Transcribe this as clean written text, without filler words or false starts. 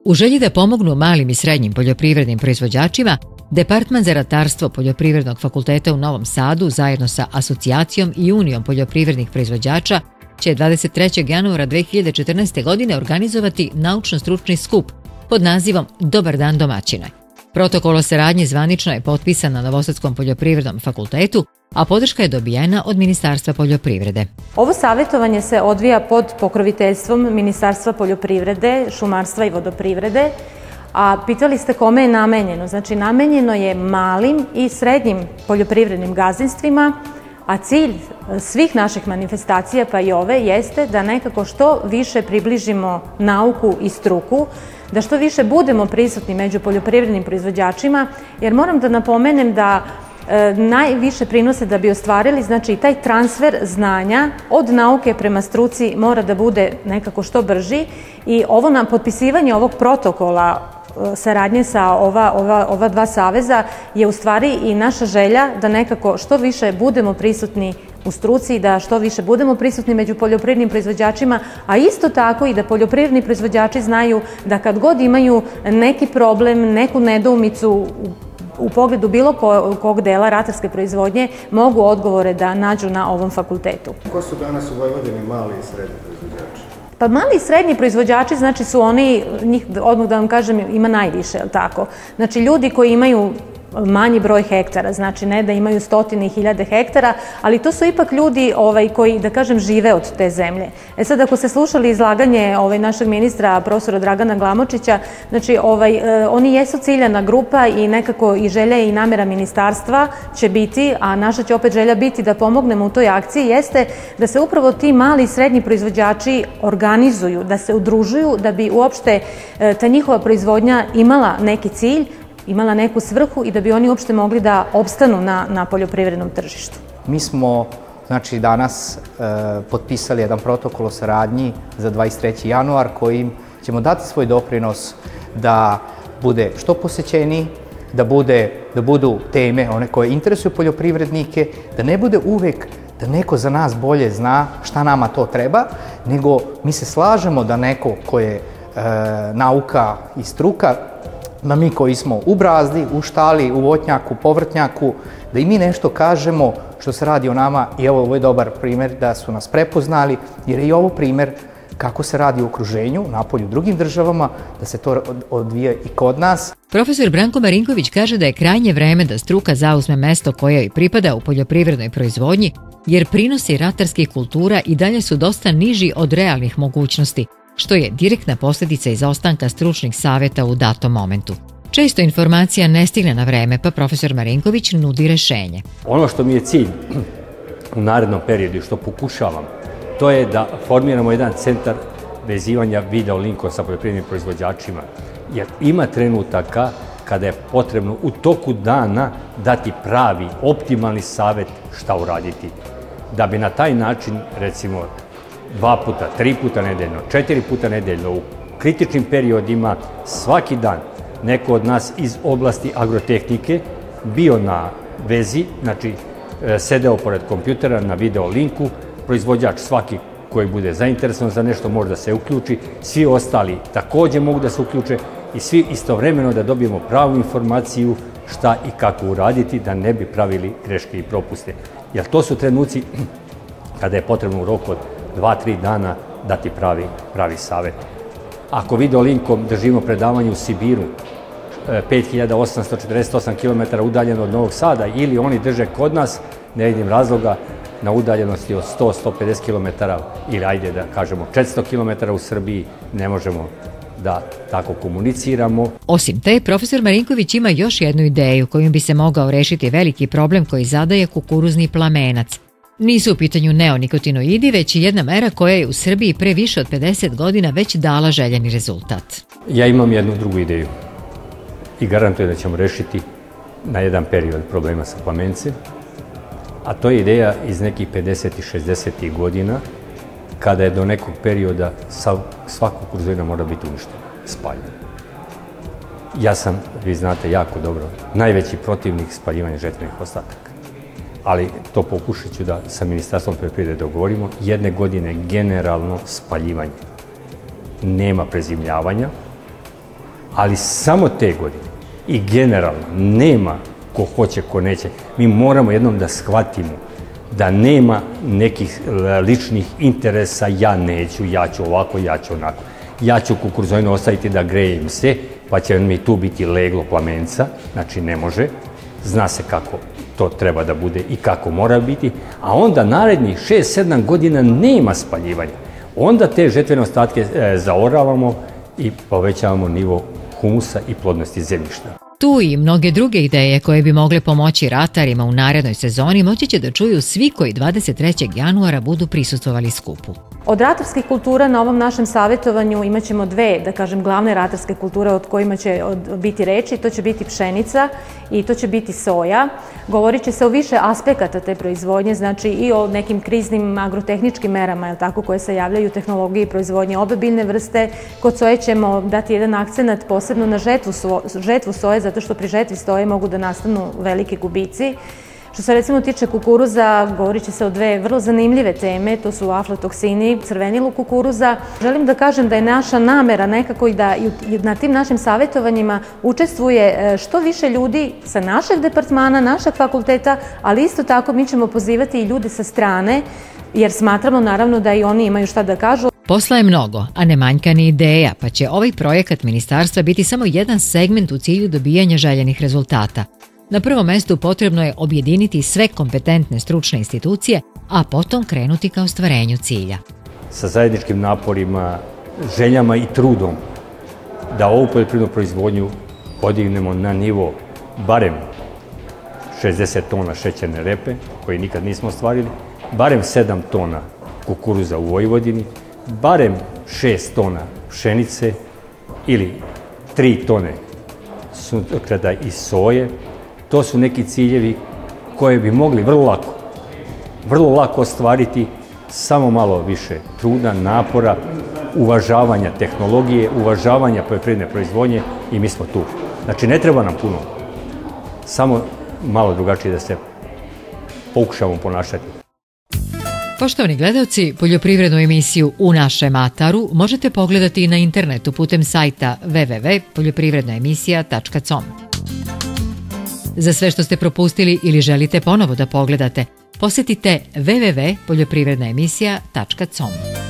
U želji da pomognu malim i srednjim poljoprivrednim proizvođačima, Departman za ratarstvo Poljoprivrednog fakulteta u Novom Sadu zajedno sa Asocijacijom i Unijom poljoprivrednih proizvođača će 23. januara 2014. godine organizovati naučno-stručni skup pod nazivom Dobar dan domaćine. Protokol o saradnji zvanično je potpisan na Novosadskom poljoprivrednom fakultetu, a podrška je dobijena od Ministarstva poljoprivrede. Ovo savjetovanje se odvija pod pokroviteljstvom Ministarstva poljoprivrede, šumarstva i vodoprivrede, a pitali ste kome je namenjeno. Znači, namenjeno je malim i srednjim poljoprivrednim gazdinstvima, a cilj svih naših manifestacija, pa i ove, jeste da nekako što više približimo nauku i struku, da što više budemo prisutni među poljoprivrednim proizvođačima, jer moram da napomenem da najviše prinose da bi ostvarili, znači taj transfer znanja od nauke prema struci mora da bude nekako što brži i ovo na potpisivanje ovog protokola saradnje sa ova dva saveza je u stvari i naša želja da nekako što više budemo prisutni u struci i da što više budemo prisutni među poljoprivrednim proizvođačima, a isto tako i da poljoprivredni proizvođači znaju da kad god imaju neki problem, neku nedoumicu u pogledu bilo kog dela ratarske proizvodnje, mogu odgovore da nađu na ovom fakultetu. Ko su danas u Vojvodini mali i srednji proizvođači? Pa mali i srednji proizvođači, znači su oni, njih odmah da vam kažem, ima najviše, je li tako? Znači ljudi koji imaju manji broj hektara, znači ne da imaju stotine i hiljade hektara, ali to su ipak ljudi koji, da kažem, žive od te zemlje. Sad, ako ste slušali izlaganje našeg ministra, profesora Dragana Glamočića, znači oni jesu ciljana grupa i nekako i želja i namera ministarstva će biti, a naša će opet želja biti da pomognemo u toj akciji, jeste da se upravo ti mali i srednji proizvođači organizuju, da se udružuju, da bi uopšte ta njihova proizvodnja imala neki cilj, imala neku svrhu i da bi oni uopšte mogli da opstanu na poljoprivrednom tržištu. Mi smo, znači, danas potpisali jedan protokol o saradnji za 23. januar kojim ćemo dati svoj doprinos da bude što posećeniji, da budu teme one koje interesuju poljoprivrednike, da ne bude uvek da neko za nas bolje zna šta nama to treba, nego mi se slažemo da neko ko je nauka i struka, da mi koji smo u brazdi, u štali, u voćnjaku, povrtnjaku, da i mi nešto kažemo što se radi o nama i ovo je dobar primjer da su nas prepoznali, jer je i ovo primjer kako se radi u okruženju, napolju drugim državama, da se to odvija i kod nas. Profesor Branko Marinković kaže da je krajnje vreme da struka zauzme mesto koje joj pripada u poljoprivrednoj proizvodnji, jer prinosi ratarskih kultura i dalje su dosta niži od realnih mogućnosti, što je direktna posljedica izostanka stručnih savjeta u datom momentu. Često informacija ne stigne na vreme, pa profesor Marinković nudi rešenje. Ono što mi je cilj u narednom periodu i što pokušavam, to je da formiramo jedan centar vezivanja video linkova sa poljoprivrednim proizvođačima, jer ima trenutaka kada je potrebno u toku dana dati pravi, optimalni savjet šta uraditi, da bi na taj način, recimo, 2 puta, 3 puta nedeljno, 4 puta nedeljno, u kritičnim periodima, svaki dan neko od nas iz oblasti agrotehnike bio na vezi, znači sedeo pored kompjutera na video linku, proizvođač svaki koji bude zainteresovan za nešto može da se uključi, svi ostali također mogu da se uključe i svi istovremeno da dobijemo pravu informaciju šta i kako uraditi da ne bi pravili greške i propuste. Jer to su trenuci kada je potrebno u roku od 2-3 dana dati pravi savjet. Ako video linkom držimo predavanje u Sibiru, 5848 km udaljeno od Novog Sada, ili oni drže kod nas, ne vidim razloga, na udaljenosti od 100-150 km ili ajde da kažemo 400 km u Srbiji, ne možemo da tako komuniciramo. Osim te, profesor Marinković ima još jednu ideju kojom bi se mogao rešiti veliki problem koji zadaje kukuruzni plamenac. Nisu u pitanju neonikotinoidi, već i jedna mera koja je u Srbiji pre više od 50 godina već dala željeni rezultat. Ja imam jednu drugu ideju i garantujem da ćemo rešiti na jedan period problema sa plamencem, a to je ideja iz nekih 50. i 60. godina, kada je do nekog perioda svaka kukuruzina mora biti uništena, spaljena. Ja sam, vi znate jako dobro, najveći protivnik spaljivanja žetvenih ostataka. Ali to pokušat ću da sa Ministarstvom poljoprivrede dogovorimo. Jedne godine generalno spaljivanje. Nema prezimljavanja Ali samo te godine i generalno nema ko hoće, ko neće. Mi moramo jednom da shvatimo da nema nekih ličnih interesa, ja neću, ja ću ovako, ja ću onako. Ja ću kukuruzovinu ostaviti da grejem se, pa će mi tu biti leglo plamenca, znači ne može. Zna se kako to treba da bude i kako mora biti, a onda narednih 6-7 godina nema spaljivanja. Onda te žetvene ostatke zaoravamo i povećavamo nivo humusa i plodnosti zemljišta. Tu i mnoge druge ideje koje bi mogle pomoći ratarima u narednoj sezoni moći će da čuju svi koji 23. januara budu prisustvovali skupu. Od ratarskih kultura na ovom našem savjetovanju imaćemo dve, da kažem, glavne ratarske kulture od kojima će biti reči. To će biti pšenica i to će biti soja. Govorit će se o više aspekata te proizvodnje, znači i o nekim kriznim agrotehničkim merama, koje se javljaju u tehnologiji proizvodnje obe biljne vrste. Kod soje ćemo dati jedan akcenat posebno na žetvu soje, zato što pri žetvi soje mogu da nastanu veliki gubici. Što se recimo tiče kukuruza, govorit će se o dve vrlo zanimljive teme, to su aflatoksini, crvenilo kukuruza. Želim da kažem da je naša namera nekako i da na tim našim savjetovanjima učestvuje što više ljudi sa našeg departmana, našeg fakulteta, ali isto tako mi ćemo pozivati i ljude sa strane, jer smatramo naravno da i oni imaju šta da kažu. Posla je mnogo, a ne manjka ni ideja, pa će ovaj projekat ministarstva biti samo jedan segment u cilju dobijanja željenih rezultata. Na prvom mestu potrebno je objediniti sve kompetentne stručne institucije, a potom krenuti ka ostvarenju cilja. Sa zajedničkim naporima, željama i trudom da ovu poljoprivrednu proizvodnju podignemo na nivo barem 60 tona šećerne repe, koji nikad nismo ostvarili, barem 7 tona kukuruza u Vojvodini, barem 6 tona pšenice ili 3 tone suncokreta i soje. To su neki ciljevi koje bi mogli vrlo lako ostvariti, samo malo više truda, napora, uvažavanja tehnologije, uvažavanja poljoprivredne proizvodnje i mi smo tu. Znači ne treba nam puno, samo malo drugačije da se pokušamo ponašati. Poštovani gledalci, poljoprivrednu emisiju U našem ataru možete pogledati i na internetu putem sajta www.poljoprivrednaemisija.com. Za sve što ste propustili ili želite ponovo da pogledate, posjetite www.poljoprivrednaemisija.com.